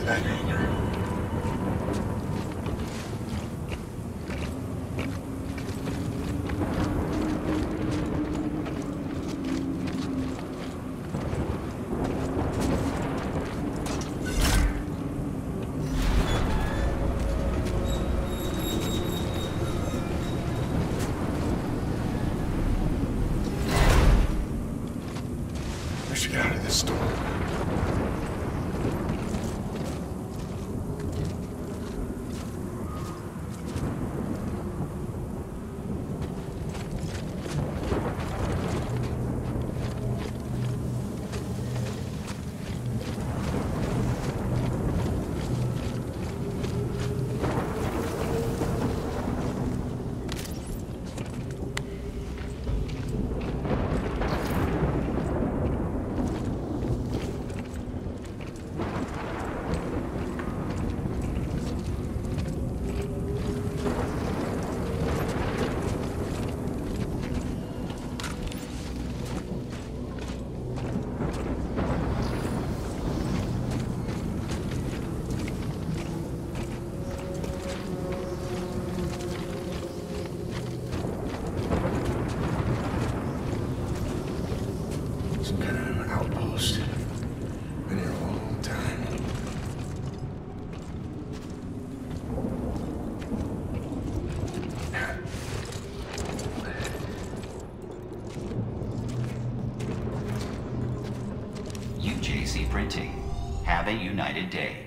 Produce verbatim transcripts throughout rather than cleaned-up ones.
that hangar. We should get out of this storm. Some kind of outpost. Been here a long time. U J C Printing. Have a united day.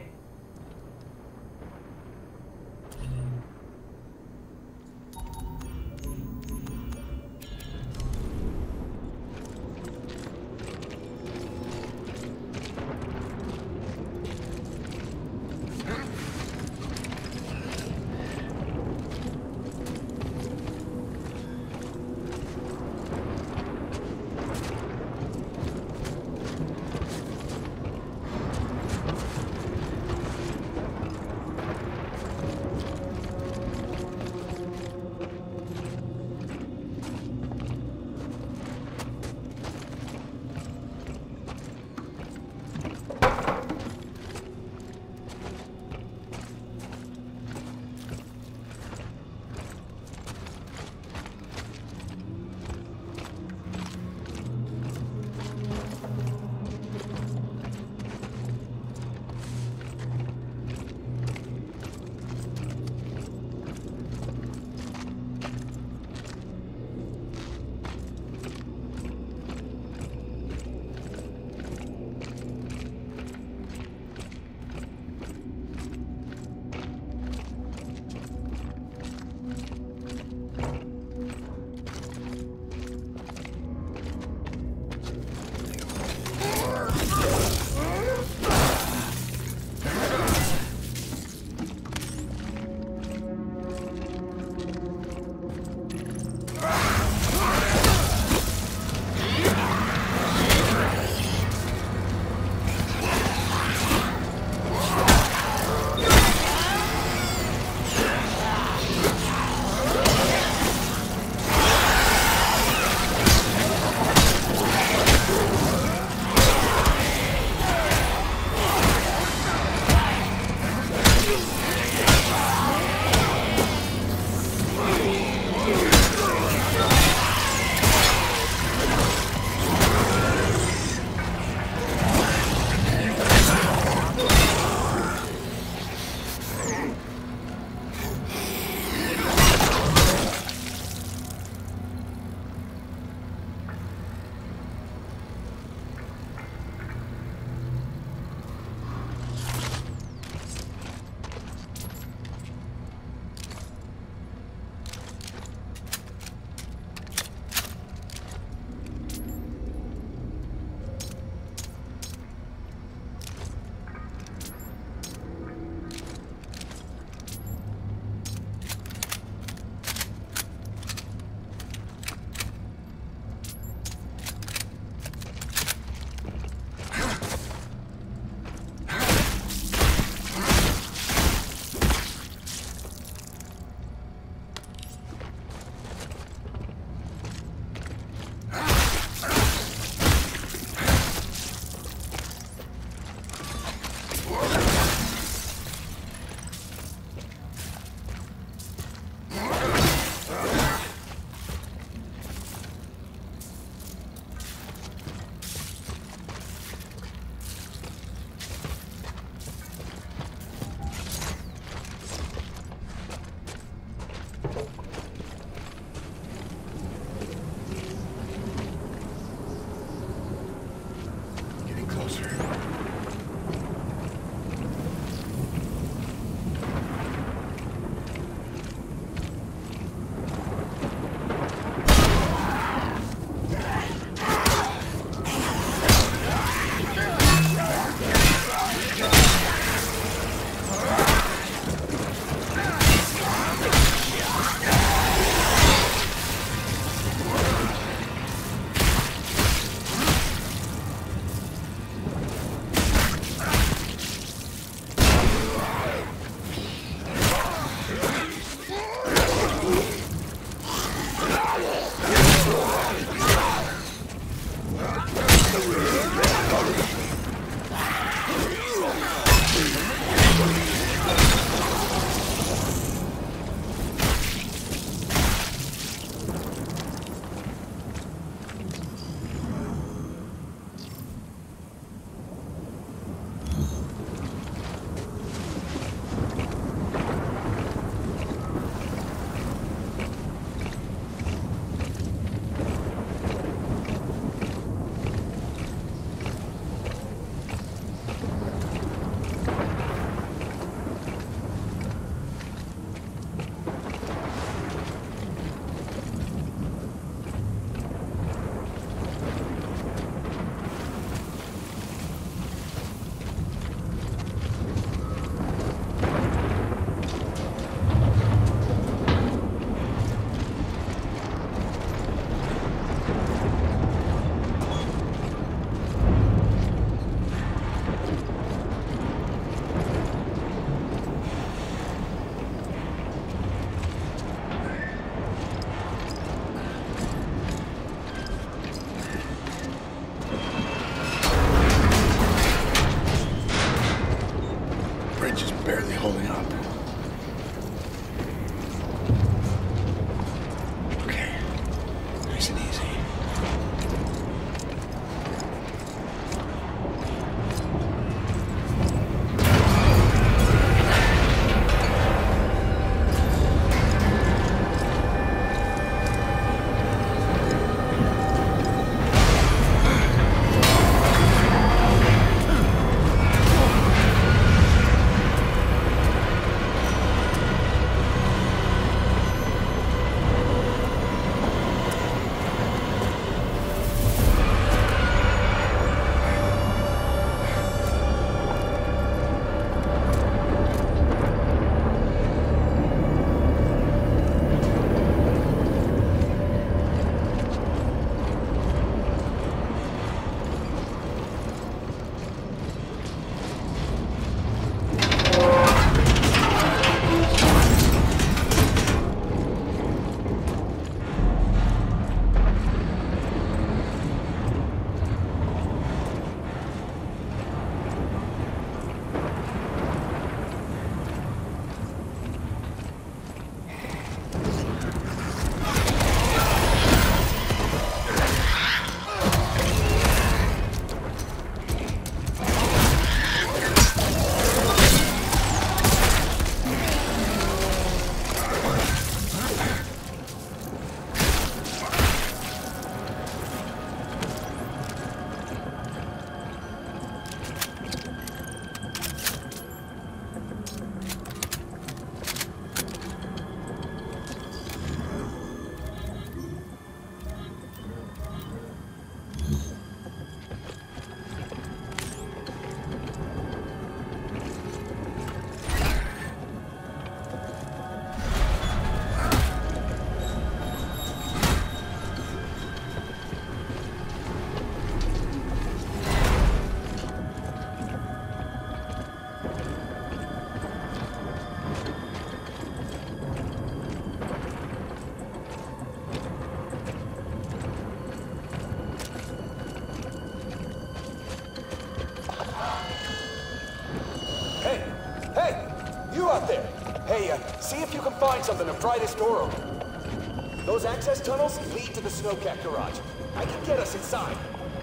find something and pry this door open. Those access tunnels lead to the Snowcat garage. I can get us inside.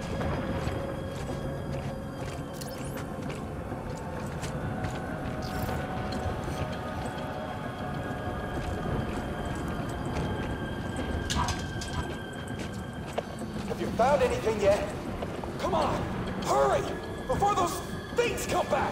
Have you found anything yet? Come on, hurry! Before those things come back!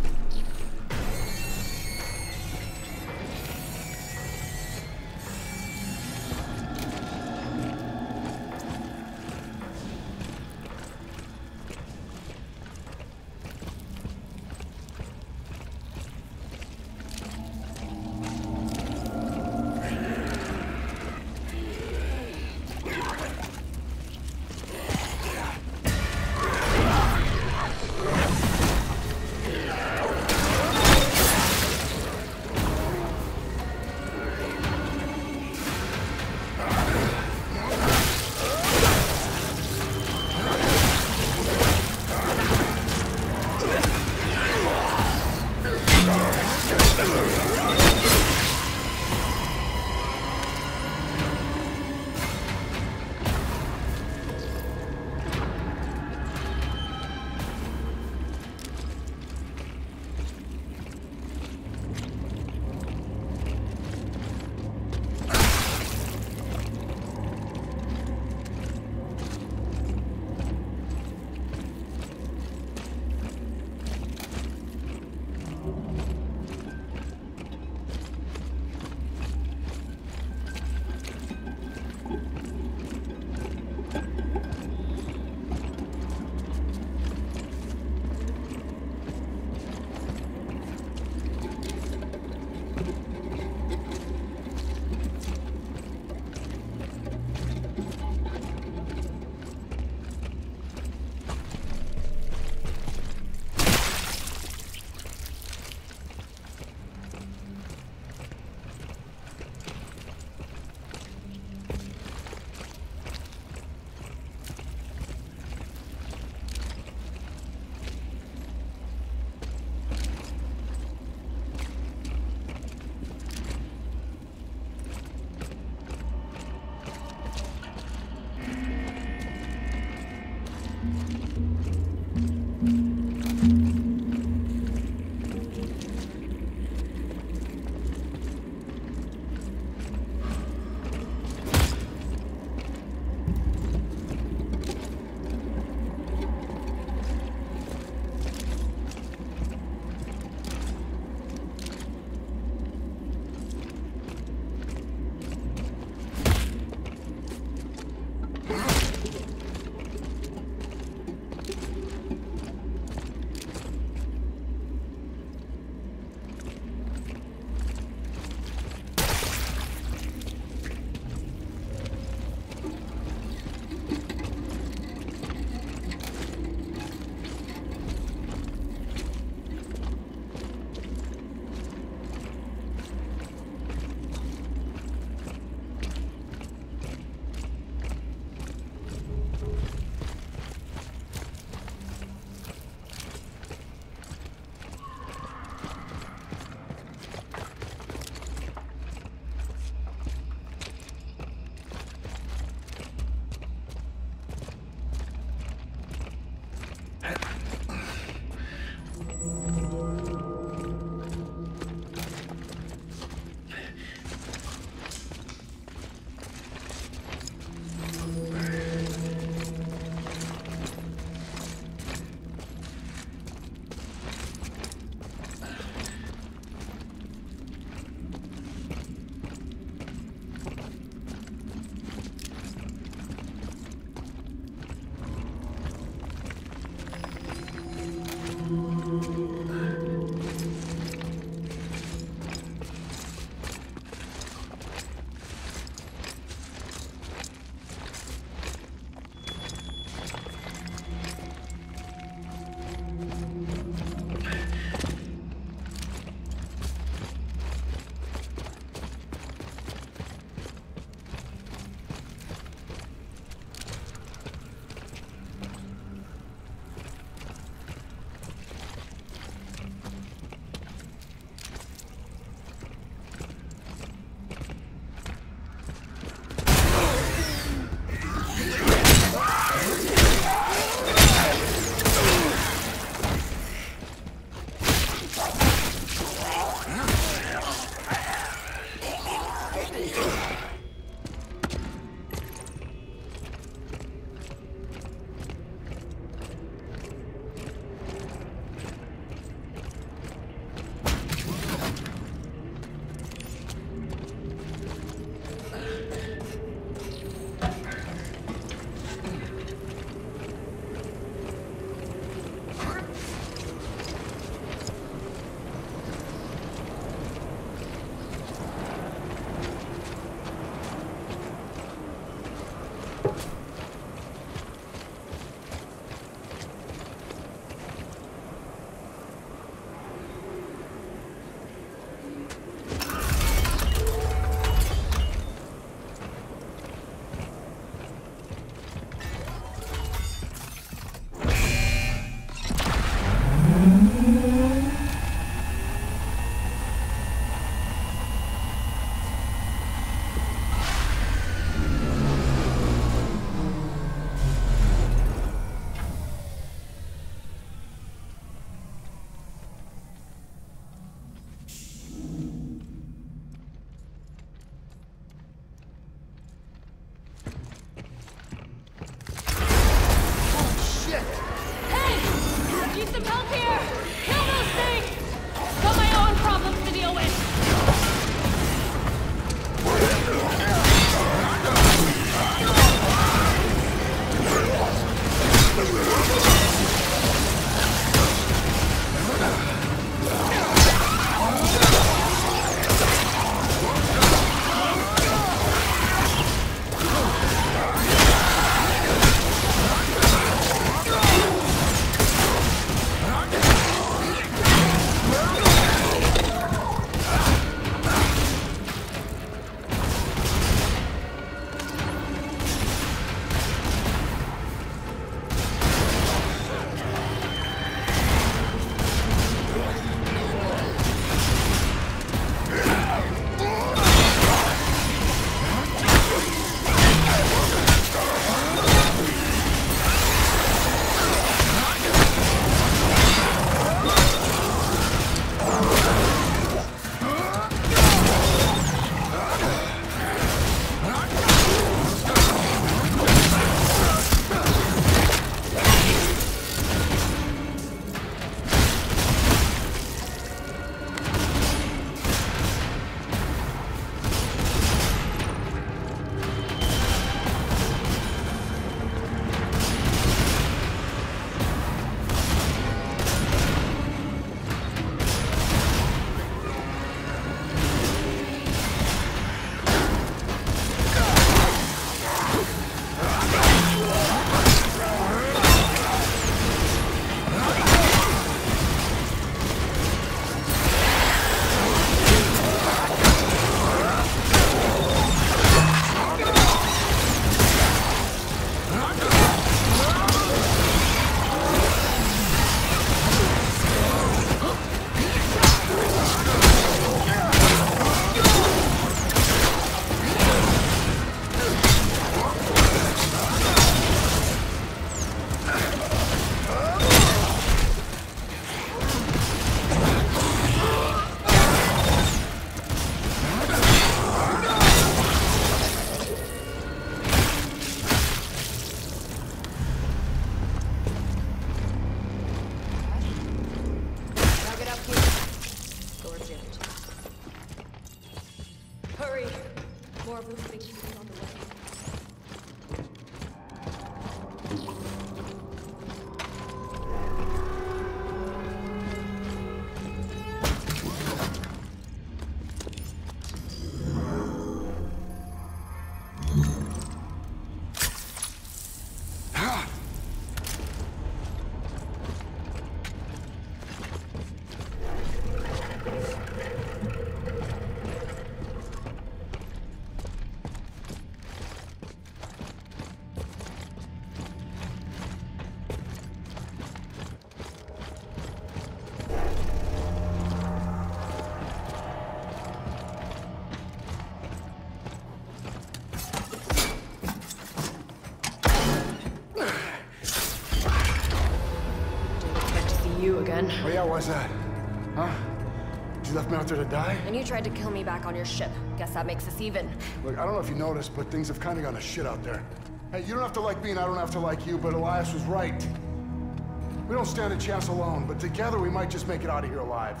again. Oh yeah, why's that? Huh? You left me out there to die? And you tried to kill me back on your ship. Guess that makes us even. Look, I don't know if you noticed, but things have kind of gone to shit out there. Hey, you don't have to like me and I don't have to like you, but Elias was right. We don't stand a chance alone, but together we might just make it out of here alive.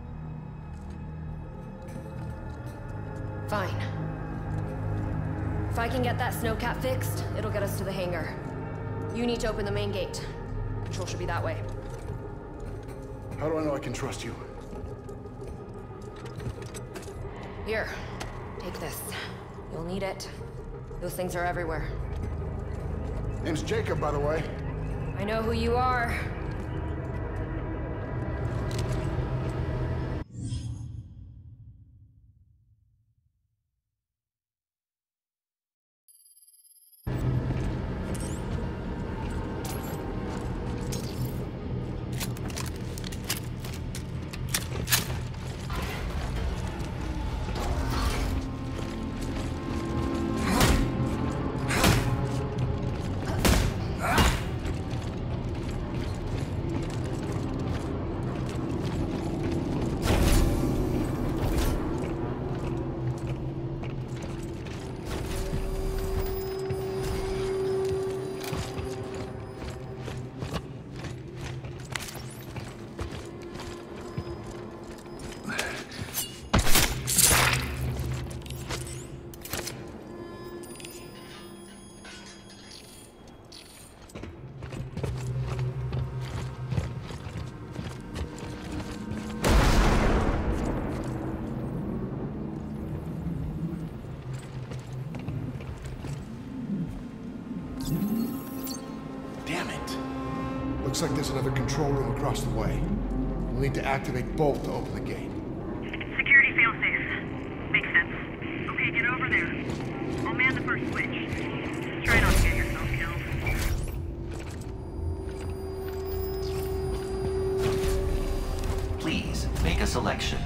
Fine. If I can get that snowcat fixed, it'll get us to the hangar. You need to open the main gate. Control should be that way. How do I know I can trust you? Here, take this. You'll need it. Those things are everywhere. Name's Jacob, by the way. I know who you are. Looks like there's another control room across the way. We'll need to activate both to open the gate. Security failsafe. Makes sense. Okay, get over there. I'll man the first switch. Try not to get yourself killed. Please, make a selection.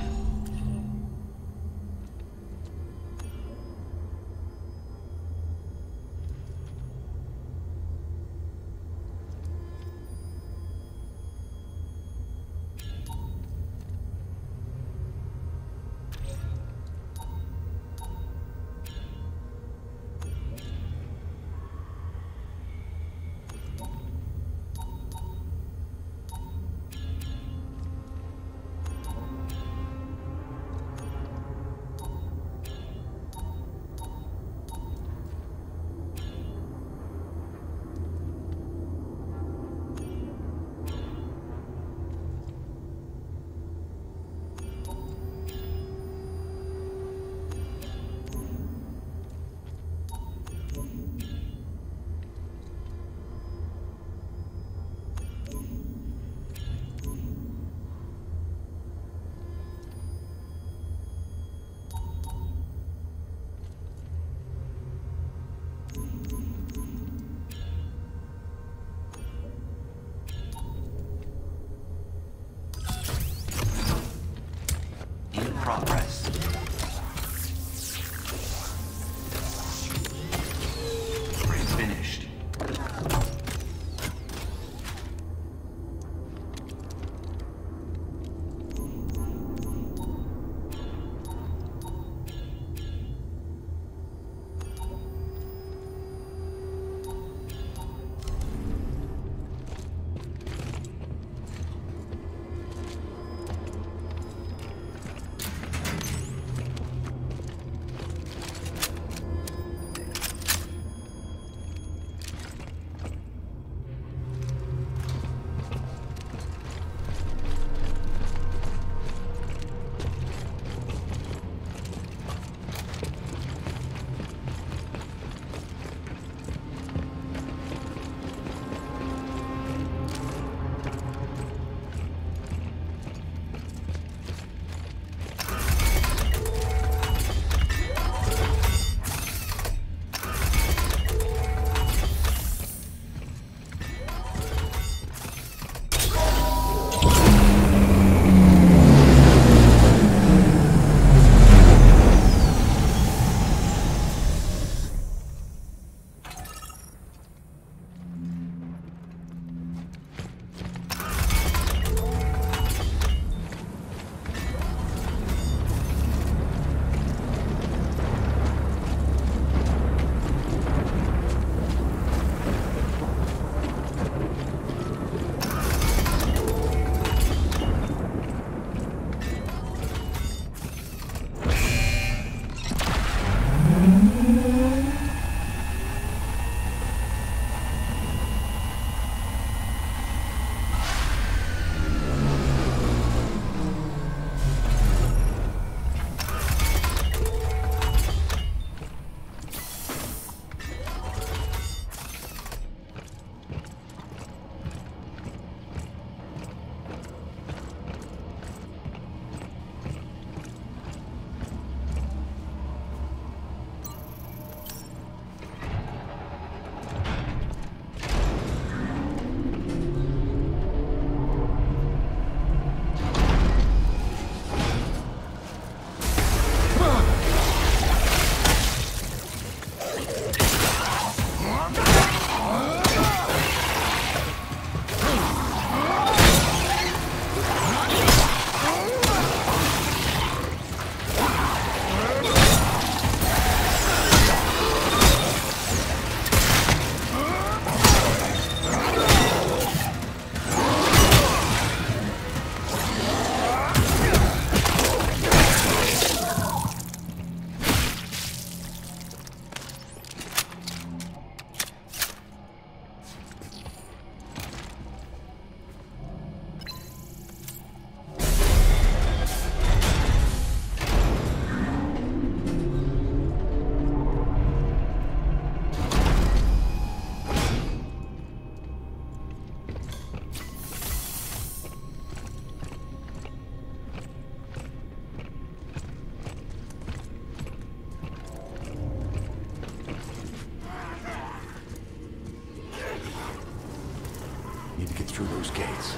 Progress. Bridge finished. Need to get through those gates.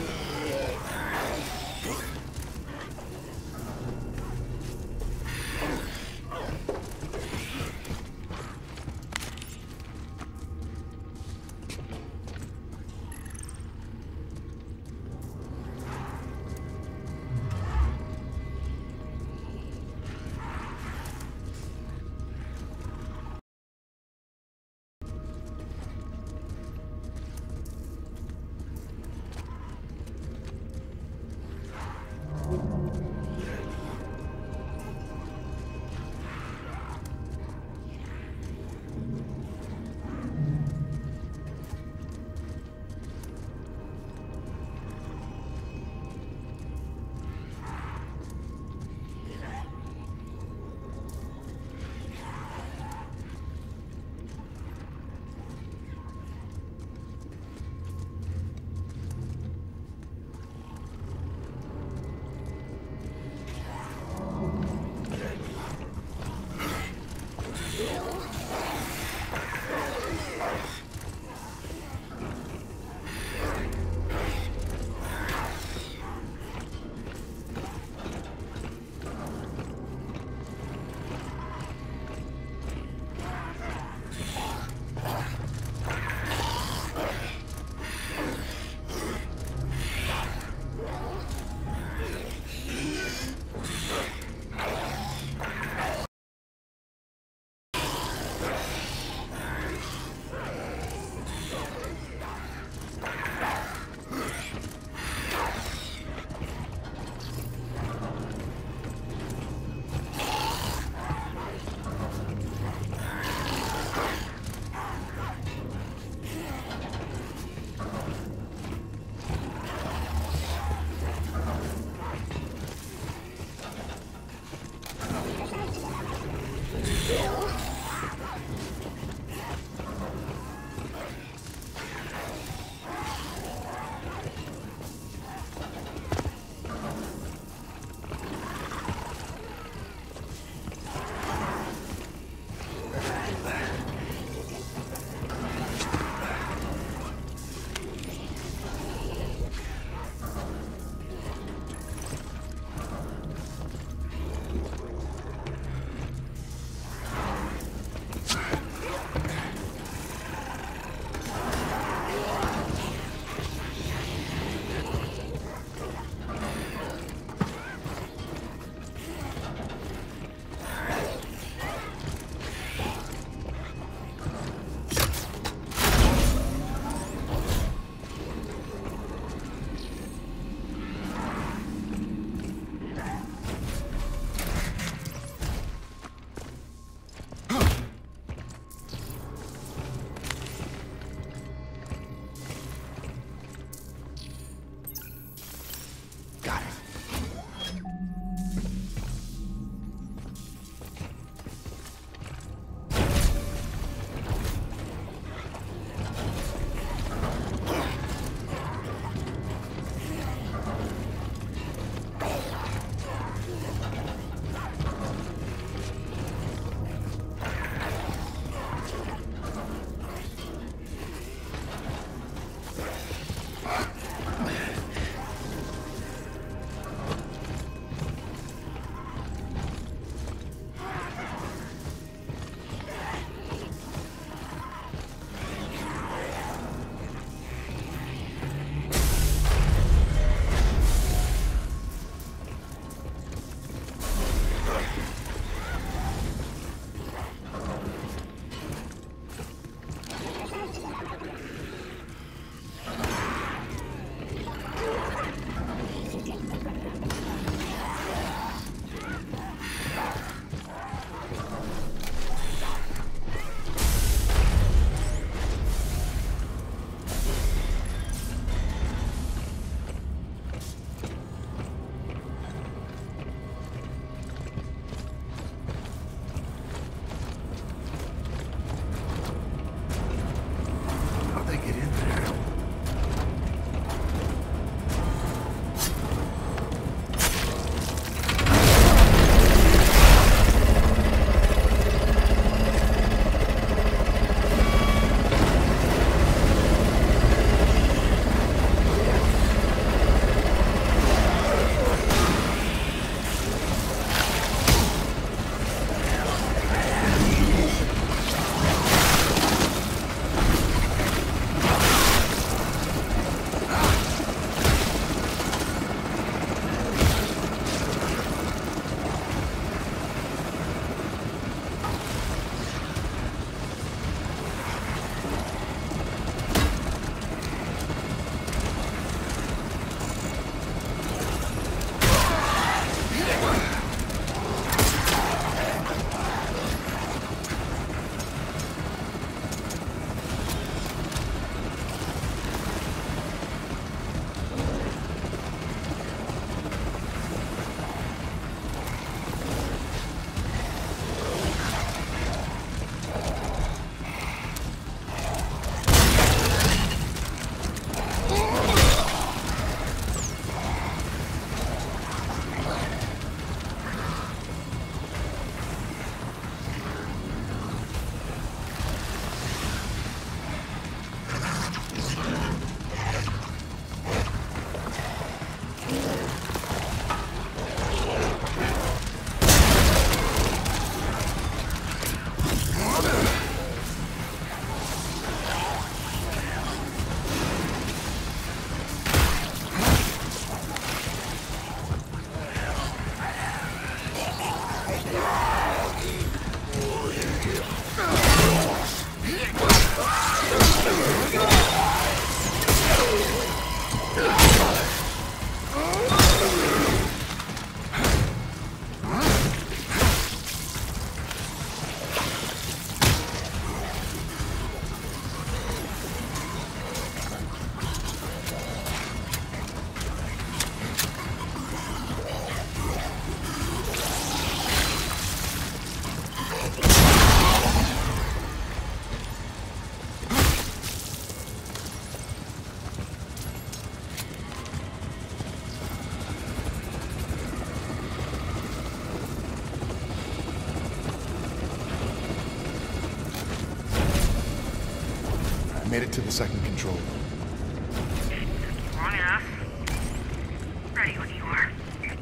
to the second control room. Long enough. Ready when you are.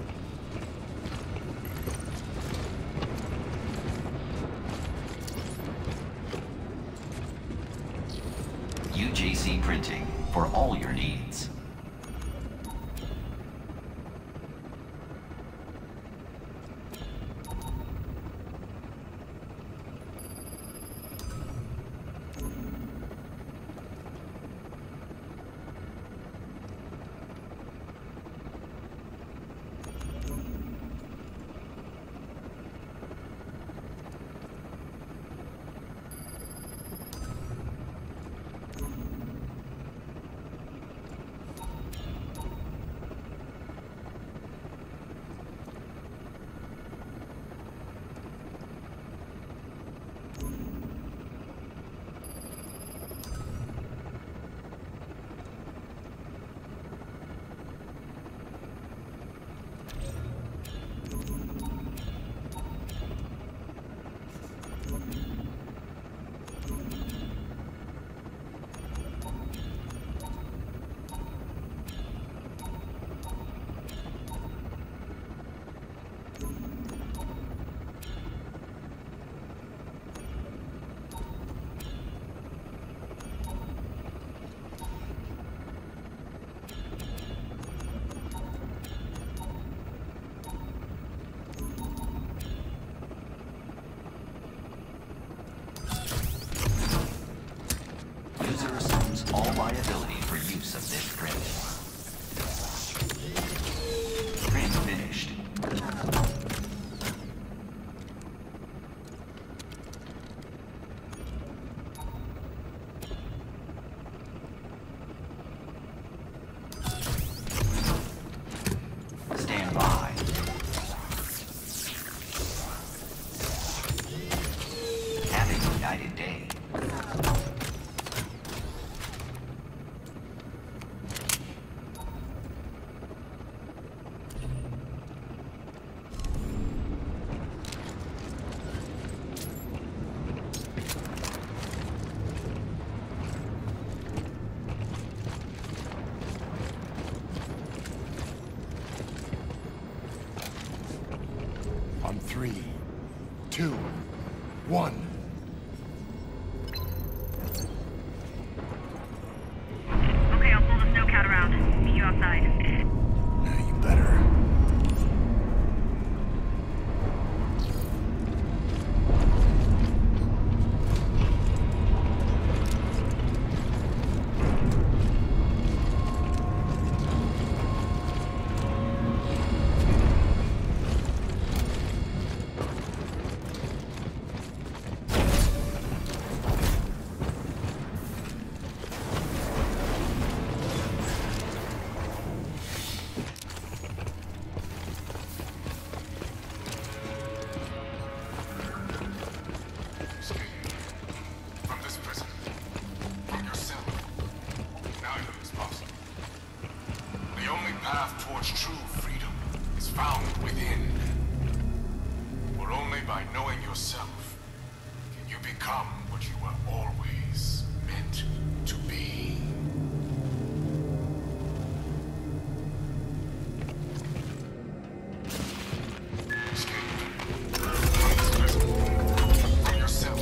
U J C Printing, for all your needs. User assumes all liability for use of this print. Print finished. Stand by. Have a united day. On three, two, one. Okay, I'll pull the snowcat around. Meet you outside. Yeah, you better. From this prison, from yourself, neither is possible. The only path towards true freedom is found within. For only by knowing yourself can you become what you were always meant to be. Escape from this prison, from yourself.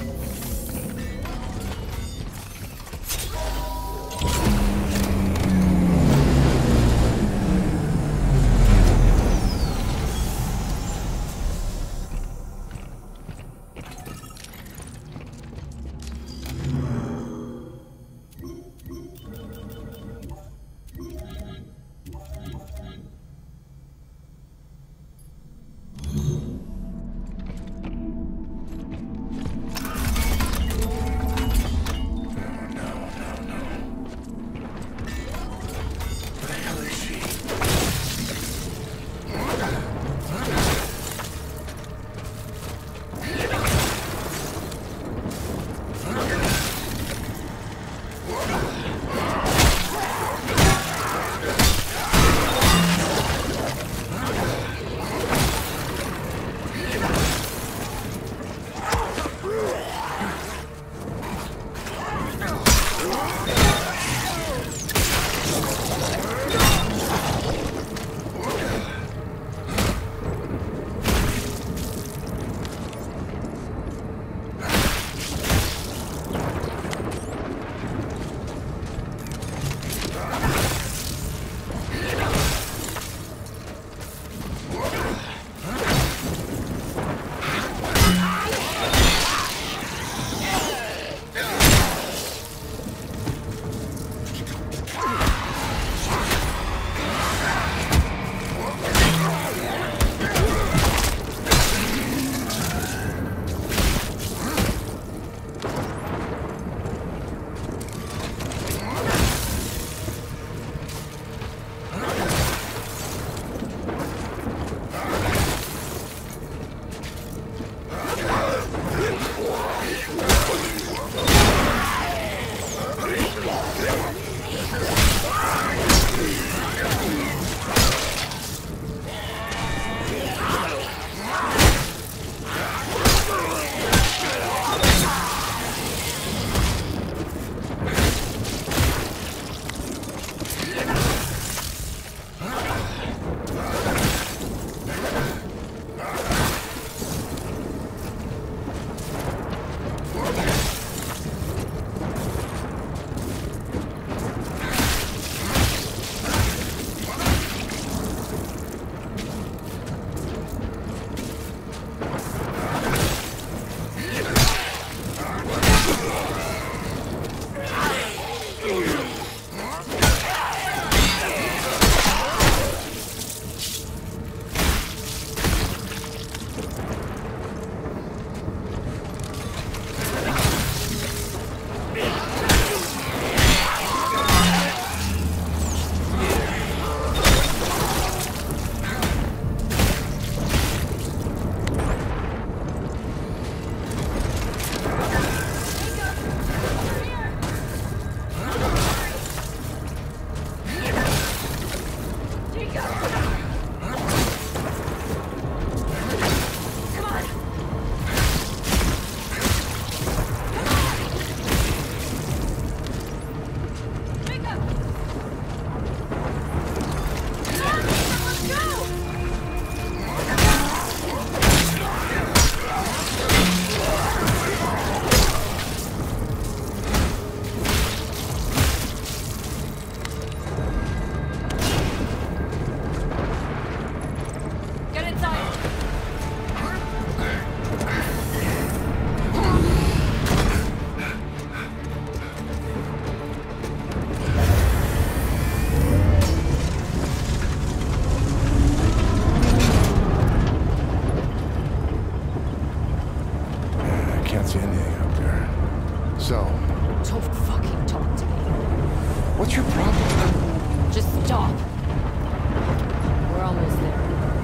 top. We're almost there.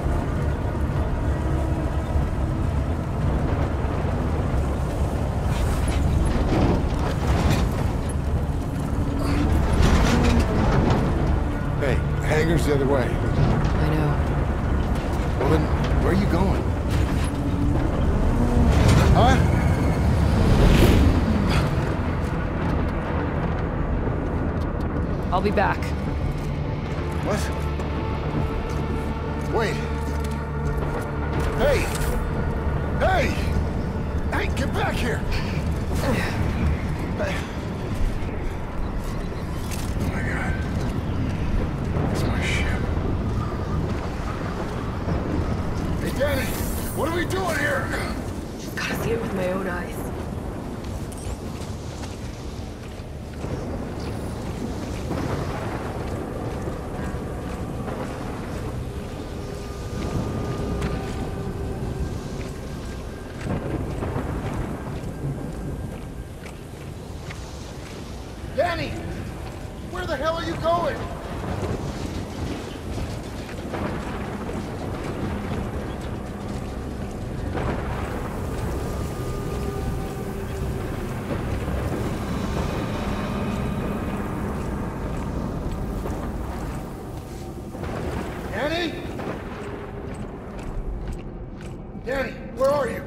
Hey, hangar's the other way. I know. Well then, where are you going? Huh? I'll be back. What? Wait. Hey! Hey! Hey, get back here! Hey. Oh my god. It's my ship. Hey, Danny! What are we doing here? Gotta see it with my own eyes. Danny! Where the hell are you going? Danny? Danny, where are you?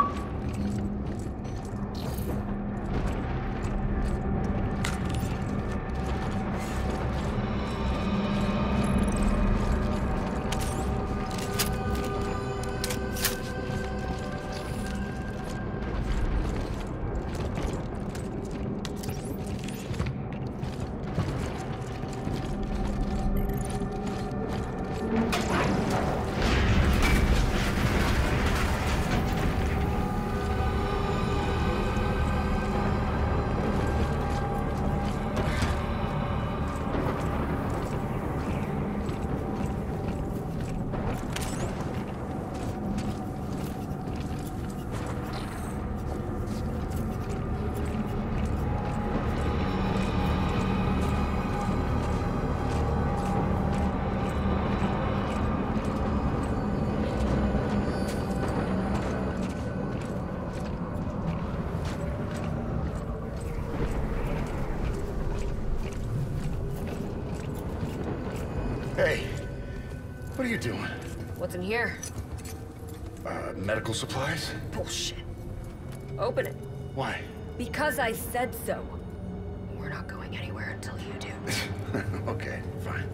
Hey, what are you doing? What's in here? Uh, medical supplies? Bullshit. Open it. Why? Because I said so. We're not going anywhere until you do. Okay, fine.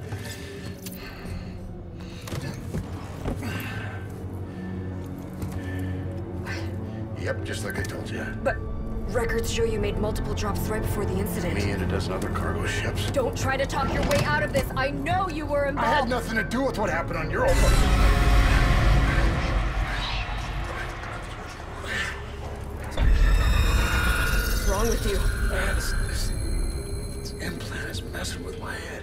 Yep, just like I told you. But records show you made multiple drops right before the incident. Me and a dozen other cargo ships. Don't try to talk your way out of this. I know you were involved. I had nothing to do with what happened on Europa. What's wrong with you? Uh, this, this, this implant is messing with my head.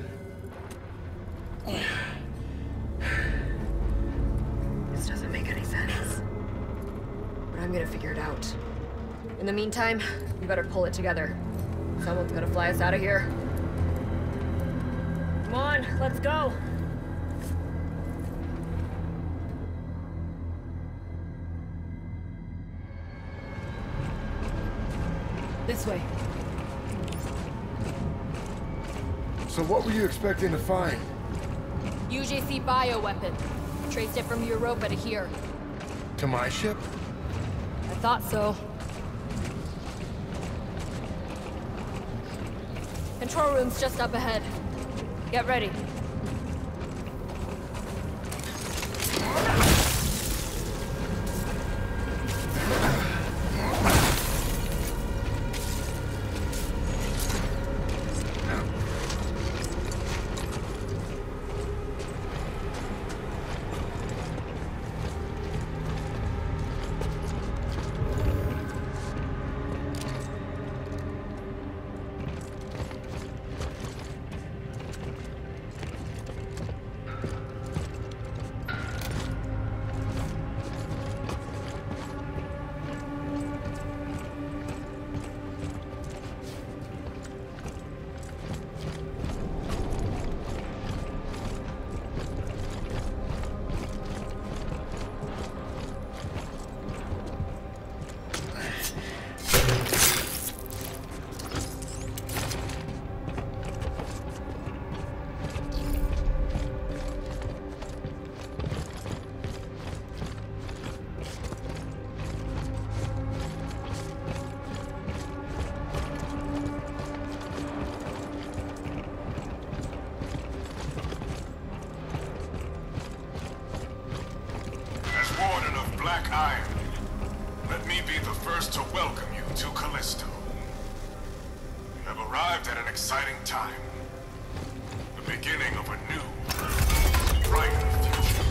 This doesn't make any sense. But I'm gonna figure it out. In the meantime, you better pull it together. Someone's gonna fly us out of here. Come on, let's go. This way. So what were you expecting to find? U J C bioweapon. Traced it from Europa to here. To my ship? I thought so. Control room's just up ahead. Get ready. to welcome you to Callisto. You have arrived at an exciting time. The beginning of a new, brighter future.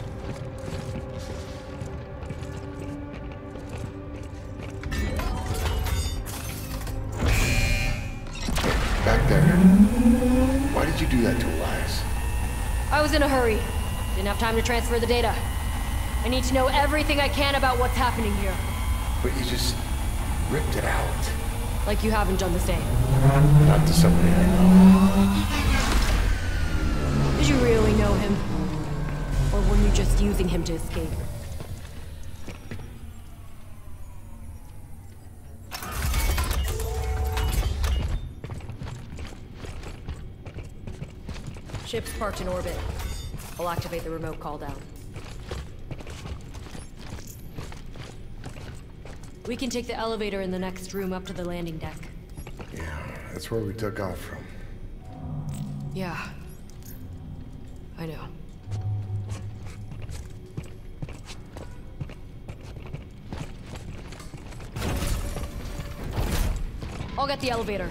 Back there. Why did you do that to Elias? I was in a hurry. Didn't have time to transfer the data. I need to know everything I can about what's happening here. But you just ripped it out. Like you haven't done the same. Not to somebody I know. Did you really know him? Or were you just using him to escape? Ship's parked in orbit. I'll activate the remote call down. We can take the elevator in the next room up to the landing deck. Yeah, that's where we took off from. Yeah. I know. I'll get the elevator.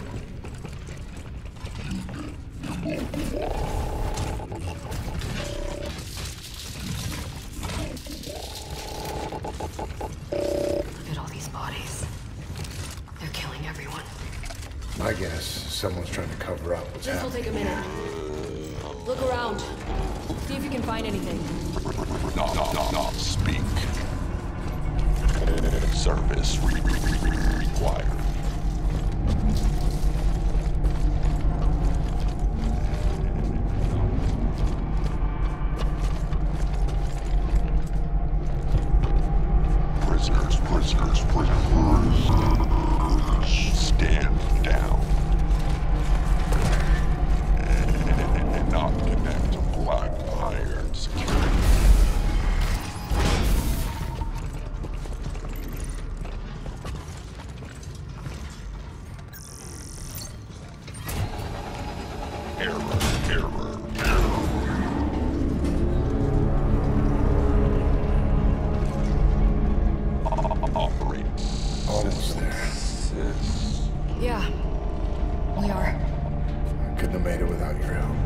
Look at all these bodies. They're killing everyone. My guess, someone's trying to cover up what's This will happening. take a minute. Look around. See if you can find anything. Not, not, not, not speak. Service re re re re required. Prisoners, prisoners, prisoners. Stand down. And not connect to Black Iron Security. Error, error, error. Operate. Almost there. Sys. Yeah. We are. I couldn't have made it without your help.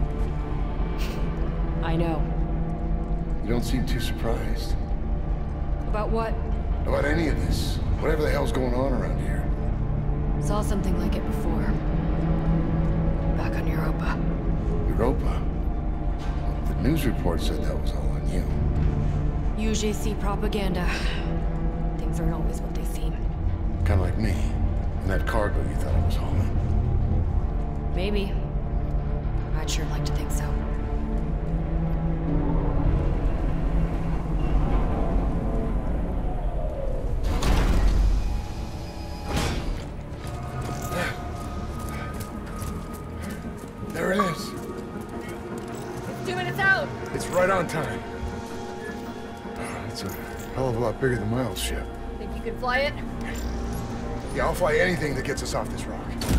I know. You don't seem too surprised About what? about any of this. Whatever the hell's going on around here. Saw something like it before. Back on Europa. Europa. The news report said that was all on you. U J C propaganda. Things aren't always what they seem. Kind of like me. And that cargo you thought I was hauling. Maybe. I'd sure like to think so. There it is. Two minutes out! It's right on time. It's a hell of a lot bigger than my old ship. Think you can fly it? Yeah, I'll fly anything that gets us off this rock.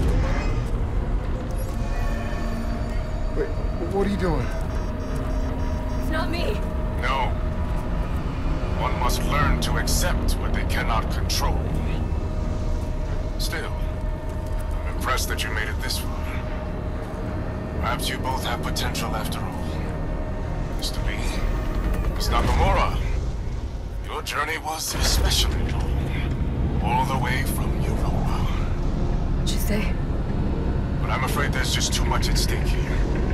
Wait, what are you doing? It's not me. No. One must learn to accept what they cannot control. Still, I'm impressed that you made it this far. Perhaps you both have potential after all. Mister Lee, Miss Nakamura, your journey was especially long. All the way from Europa. What'd you say? But I'm afraid there's just too much at stake here.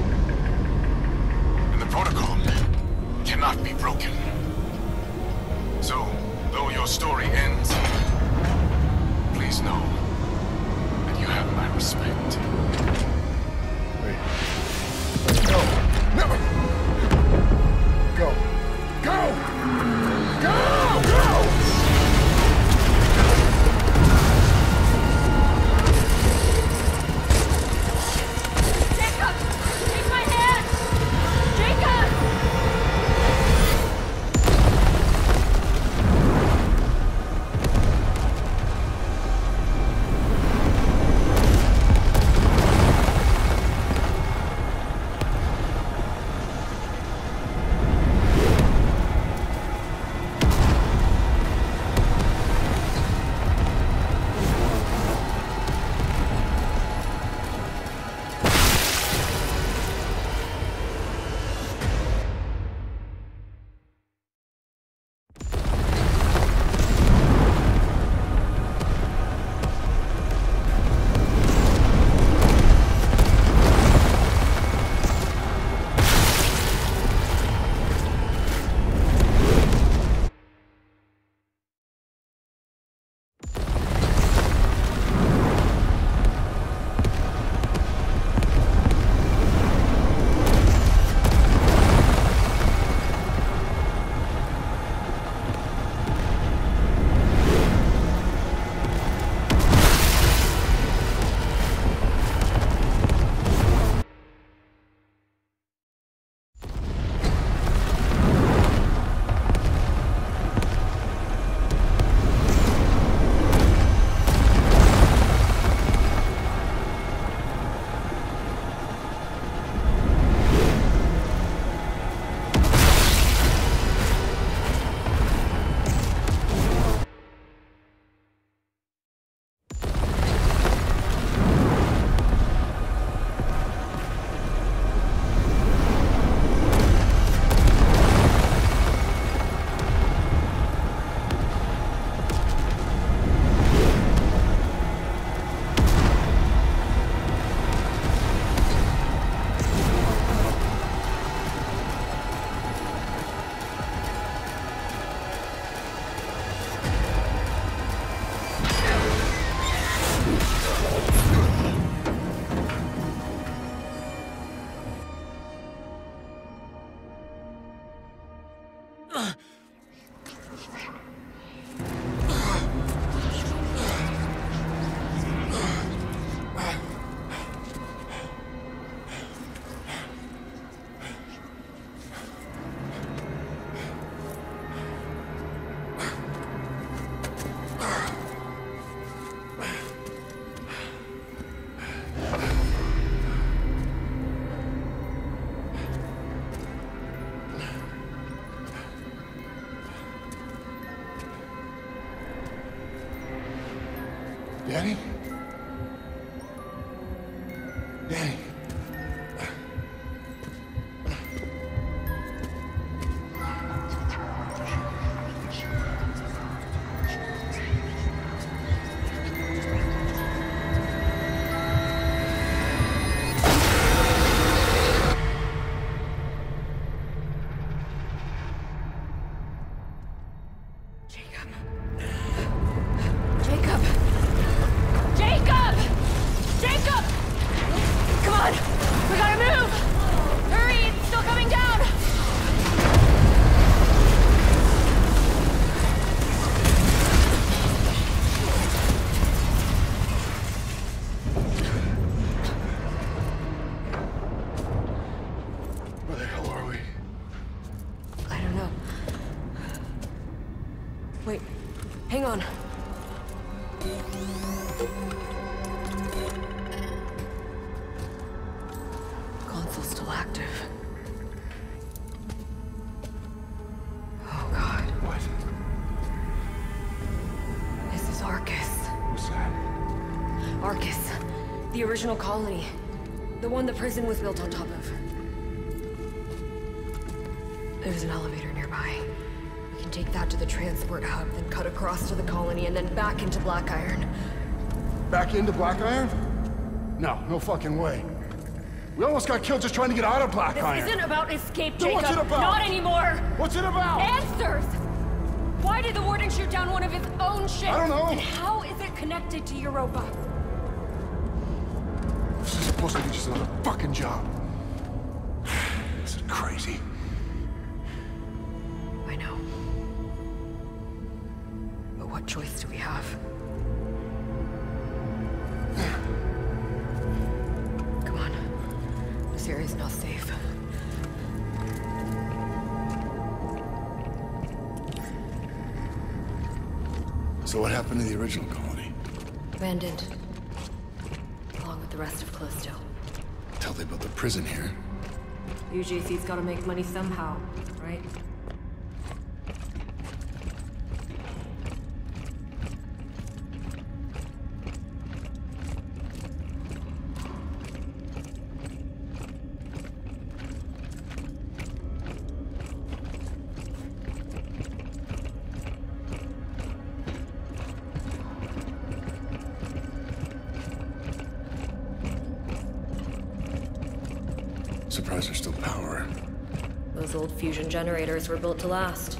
And the protocol cannot be broken. So, though your story ends here, please know that you have my respect. Wait. Wait, no. No! Go. Go! Go! Go! Jacob! Take my hand! Jacob! Danny? Danny? Wait, hang on. Console's still active. Oh God. What? This is Arcus. What's that? Arcus. The original colony. The one the prison was built on top of. There's an elevator nearby. We can take that to the transport hub, then cut across to the colony, and then back into Blackiron. Back into Blackiron? No, no fucking way. We almost got killed just trying to get out of Blackiron. This isn't about escape, Then Jacob. what's it about? Not anymore. What's it about? Answers! Why did the Warden shoot down one of his own ships? I don't know. And how is it connected to Europa? This is supposed to be just another fucking job. This is crazy. I know. But what choice do we have? Come on. This area's not safe. So what happened to the original colony? Abandoned. Along with the rest of Callisto. Until they built the prison here. U J C's gotta make money somehow, right? Surprised there's still power. Those old fusion generators were built to last.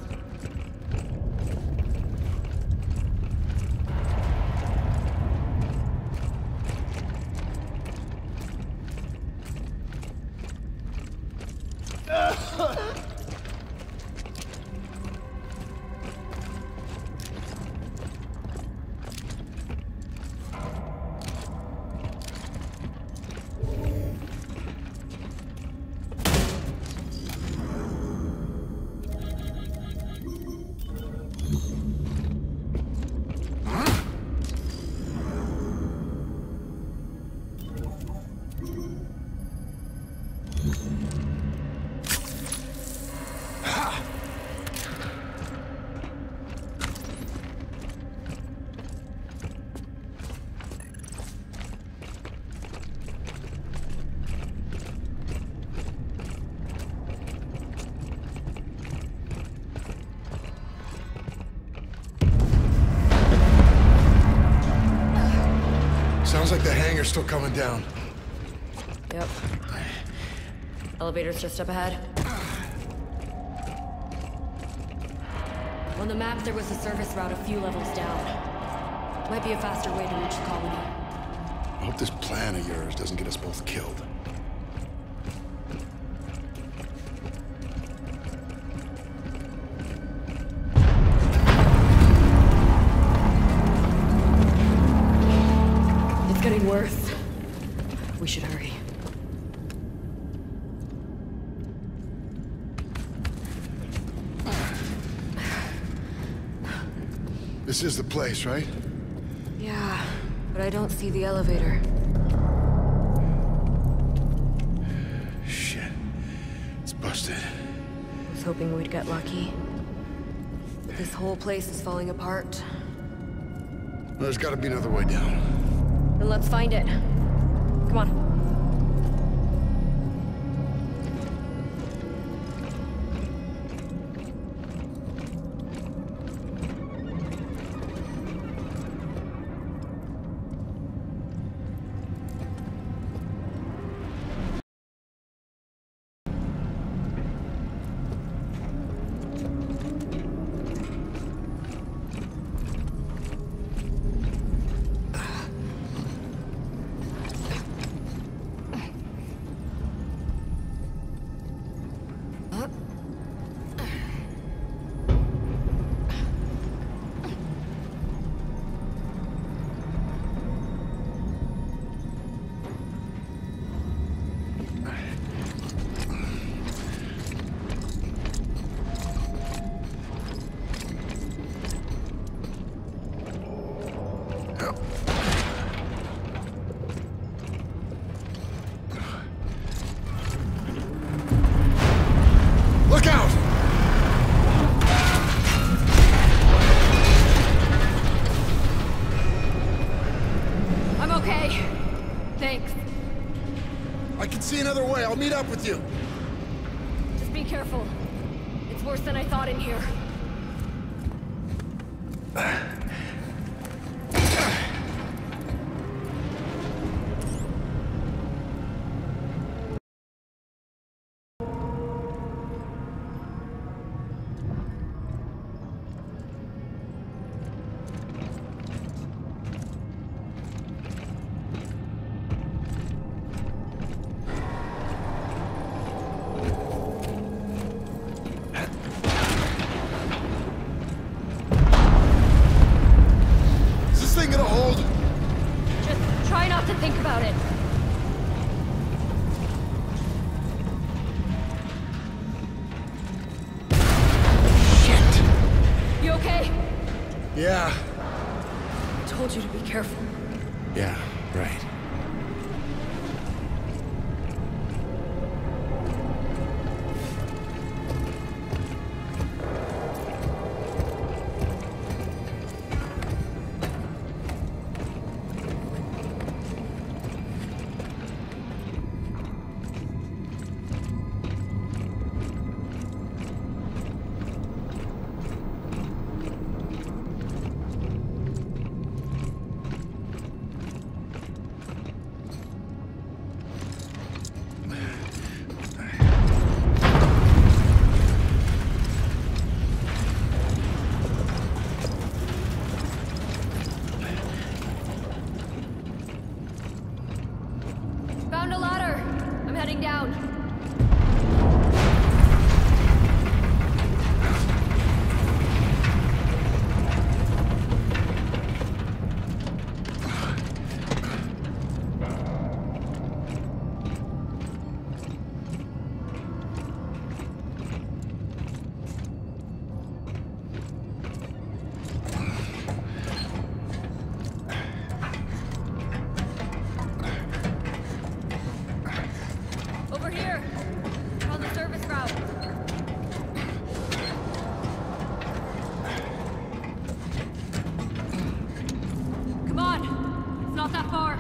Sounds like the hangar's still coming down. Yep. Elevator's just up ahead. On the map, there was a service route a few levels down. Might be a faster way to reach the colony. I hope this plan of yours doesn't get us both killed. This is the place, right? Yeah, but I don't see the elevator. Shit. It's busted. I was hoping we'd get lucky. But this whole place is falling apart. Well, there's gotta be another way down. Then let's find it. Come on. Look out! I'm okay. Thanks. I can see another way. I'll meet up with you. Just be careful. It's worse than I thought in here. Think about it. Shit. You okay? Yeah. I told you to be careful. Yeah, right. Found a ladder. I'm heading down. Over here. On the service route. Come on. It's not that far.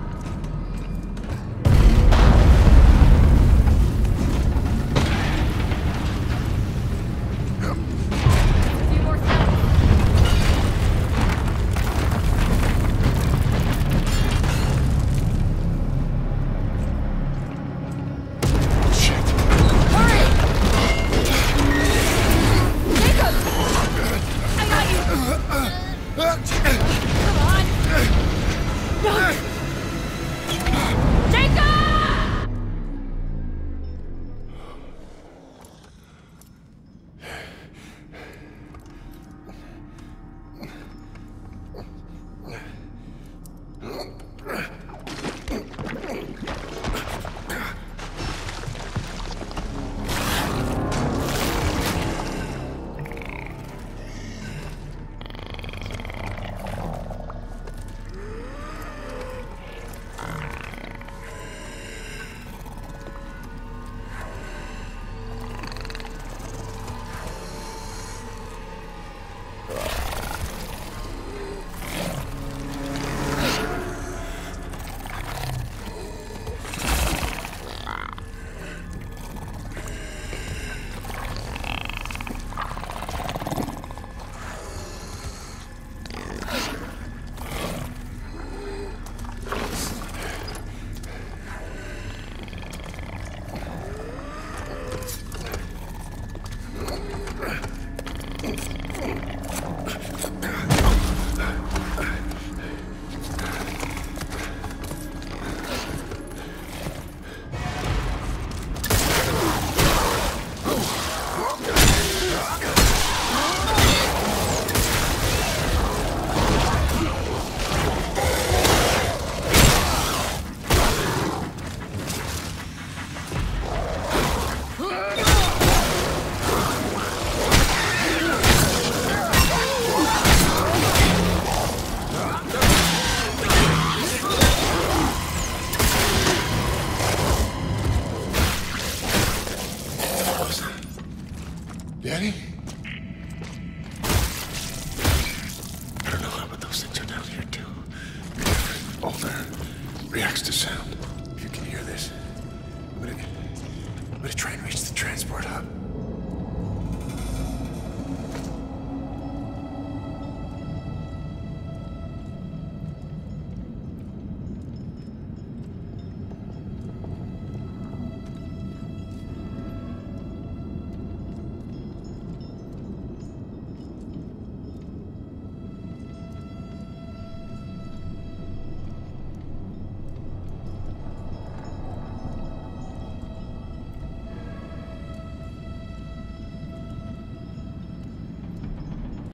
A few more steps. Danny? I don't know how, but those things are down here too. Oh, there. Reacts to sound. If you can hear this, I'm gonna, I'm gonna try and reach the transport hub.